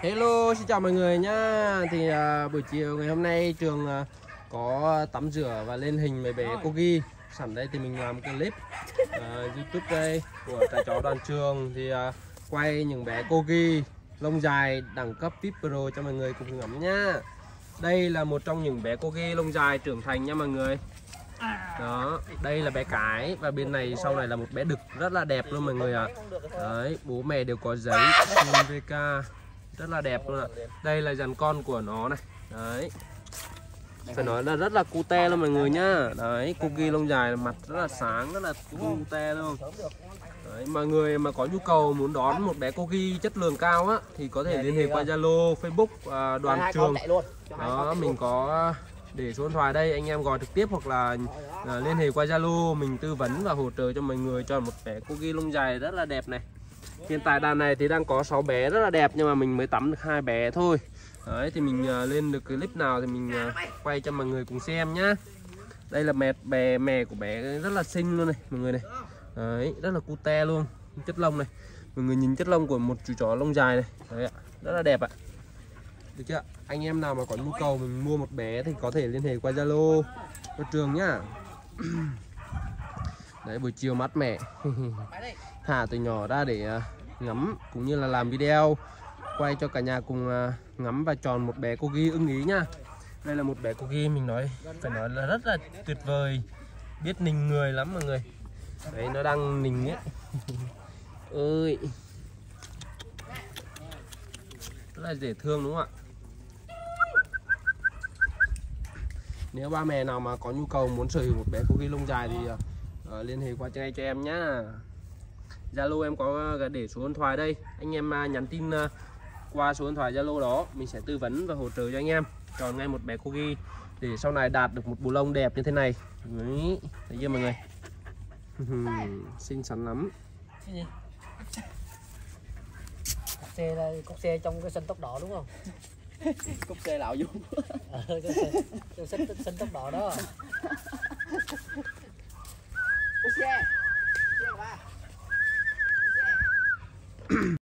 Hello, xin chào mọi người nhá. Thì buổi chiều ngày hôm nay trường có tắm rửa và lên hình mấy bé corgi. Sẵn đây thì mình làm cái clip YouTube đây của trại chó đoàn trường thì quay những bé corgi lông dài đẳng cấp VIP Pro cho mọi người cùng ngắm nhá. Đây là một trong những bé corgi lông dài trưởng thành nha mọi người. Đó, đây là bé cái và bên này sau này là một bé đực rất là đẹp luôn mọi người ạ. Đấy, bố mẹ đều có giấy VK rất là đẹp luôn ạ. Đây là dàn con của nó này. Đấy, phải nói là rất là cute luôn mọi người nhá. Đấy, corgi lông dài mặt rất là sáng, rất là cute luôn. Đấy, mọi người mà có nhu cầu muốn đón một bé corgi chất lượng cao á thì có thể liên hệ qua Zalo, Facebook đoàn trường. Đó, mình có để số điện thoại đây, anh em gọi trực tiếp hoặc là liên hệ qua Zalo, mình tư vấn và hỗ trợ cho mọi người chọn một bé corgi lông dài rất là đẹp này. Hiện tại đàn này thì đang có 6 bé rất là đẹp nhưng mà mình mới tắm được 2 bé thôi. Đấy, thì mình lên được clip nào thì mình quay cho mọi người cùng xem nhá. Đây là mẹ của bé rất là xinh luôn này mọi người này. Đấy, rất là cute luôn. Chất lông này, mọi người nhìn chất lông của một chú chó lông dài này. Đấy ạ, rất là đẹp ạ. Được chưa? Anh em nào mà có nhu cầu mình mua một bé thì có thể liên hệ qua Zalo của trường nhá. Đấy, buổi chiều mát mẻ thả từ nhỏ ra để ngắm cũng như là làm video quay cho cả nhà cùng ngắm và chọn một bé corgi ưng ý nhá. Đây là một bé corgi mình phải nói là rất là tuyệt vời, biết nình người lắm mọi người. Đấy, nó đang nình ấy ơi, rất là dễ thương đúng không ạ? Nếu ba mẹ nào mà có nhu cầu muốn sở hữu một bé corgi lông dài thì liên hệ qua ngay cho em nhá. Zalo em có để số điện thoại đây, anh em nhắn tin qua số điện thoại Zalo đó, mình sẽ tư vấn và hỗ trợ cho anh em chọn ngay một bé corgi để sau này đạt được một bộ lông đẹp như thế này. Đấy, thấy chưa mọi người? Xinh xắn lắm. Cốc xe trong cái sân tóc đỏ đúng không? Cốc xe lão dung. Trong sân tóc đỏ đó. Cốc xe.